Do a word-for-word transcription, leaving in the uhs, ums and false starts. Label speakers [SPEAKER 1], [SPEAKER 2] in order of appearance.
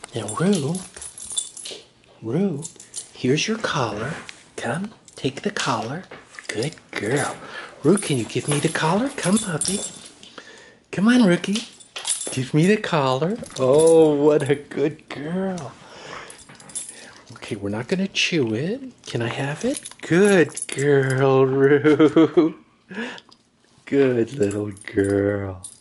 [SPEAKER 1] Now, Rue, Rue, here's your collar. Come, take the collar. Good girl. Rue, can you give me the collar? Come, puppy. Come on, Rookie. Give me the collar. Oh, what a good girl. Okay, we're not going to chew it. Can I have it? Good girl, Rue. Good little girl.